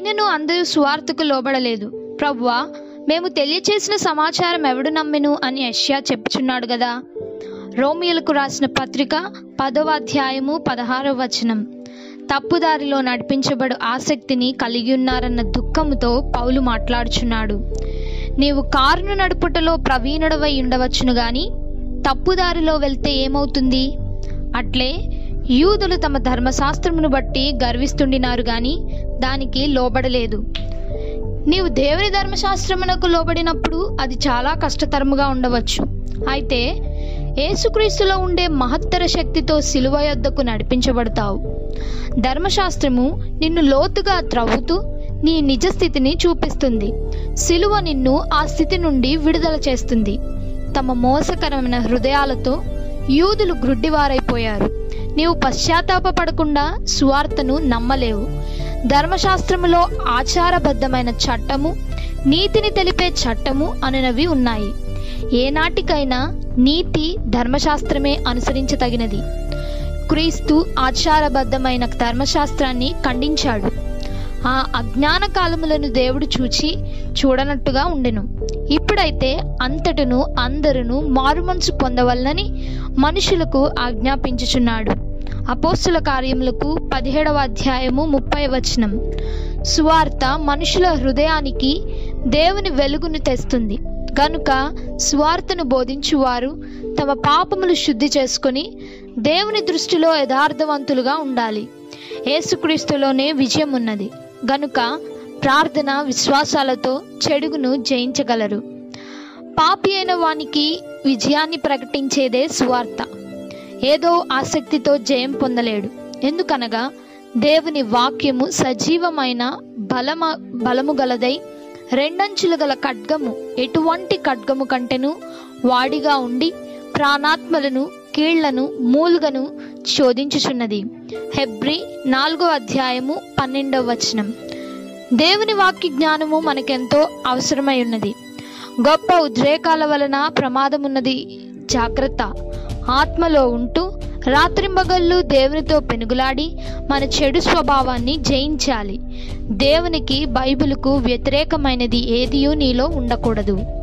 అయినను అందరూ సువార్తకు లోబడలేదు. ప్రభువా, మేము తెలియచేసిన సమాచారం ఎవడు నమ్మెను అని యెషయా చెప్పుచున్నాడు గదా. రోమియోలకు రాసిన పత్రిక 10వ అధ్యాయము 16వ వచనం. తప్పుదారిలో నడిపించబడు ఆసక్తిని కలిగి ఉన్నారన్న దుఃఖముతో పౌలు మాట్లాడుచున్నాడు. నీవు కారును నడుపుటలో ప్రవీణుడవై ఉండవచ్చును గాని తప్పుదారిలో వెళ్తే ఏమవుతుంది? అట్లే యూదులు తమ ధర్మశాస్త్రమును బట్టి గర్విస్తుండినారు గాని దానికి లోబడలేదు. నీవు దేవుని ధర్మశాస్త్రమునకు లోబడినప్పుడు అది చాలా కష్టతరముగా ఉండవచ్చు. అయితే యేసుక్రీస్తులో ఉండే మహత్తర శక్తితో సిలువ యొద్దకు నడిపించబడతావు. ధర్మశాస్త్రము నిన్ను లోతుగా త్రవ్వుతూ నీ నిజ స్థితిని చూపిస్తుంది. సిలువ నిన్ను ఆ స్థితి నుండి విడుదల చేస్తుంది. తమ మోసకరమైన హృదయాలతో యూదులు గ్రుడ్డివారైపోయారు. నీవు పశ్చాత్తాపపడకుండా సువార్తను నమ్మలేవు. ధర్మశాస్త్రములో ఆచారబద్ధమైన చట్టము, నీతిని తెలిపే చట్టము అనేవి ఉన్నాయి. ఏనాటికైనా నీతి ధర్మశాస్త్రమే అనుసరించతగినది. క్రీస్తు ఆచారబద్ధమైన ధర్మశాస్త్రాన్ని ఖండించాడు. ఆ అజ్ఞాన కాలములను దేవుడు చూడనట్టుగా ఉండెను. ఇప్పుడైతే అంతటను అందరును మారుమనసు పొందవలనని మనుషులకు ఆజ్ఞాపించుచున్నాడు. అపోస్తుల కార్యములకు 17వ అధ్యాయము 30వ వచనం. సువార్త మనుషుల హృదయానికి దేవుని వెలుగును తెస్తుంది కనుక సువార్తను బోధించువారు తమ పాపములు శుద్ధి చేసుకొని దేవుని దృష్టిలో యథార్థవంతులుగా ఉండాలి. యేసుక్రీస్తులోనే విజయం ఉన్నది గనుక ప్రార్థన విశ్వాసాలతో చెడుగును జయించగలరు. పాపి అయిన వానికి విజయాన్ని ప్రకటించేదే సువార్త. ఏదో ఆసక్తితో జయం పొందలేడు. ఎందుకనగా దేవుని వాక్యము సజీవమైన బలము గలదై రెండంచులు గల ఖడ్గము, ఎటువంటి ఖడ్గము కంటెను వాడిగా ఉండి ప్రాణాత్మలను కీళ్లను మూలుగను శోధించుచున్నది. హెబ్రీ 4వ అధ్యాయము 12వ వచనం. దేవుని వాక్య జ్ఞానము మనకెంతో అవసరమై ఉన్నది. గొప్ప ఉద్రేకాల వలన ప్రమాదమున్నది, జాగ్రత్త. ఆత్మలో ఉంటూ రాత్రింబగళ్ళు దేవునితో పెనుగులాడి మన చెడు స్వభావాన్ని జయించాలి. దేవునికి బైబిలుకు వ్యతిరేకమైనది ఏదియూ నీలో ఉండకూడదు.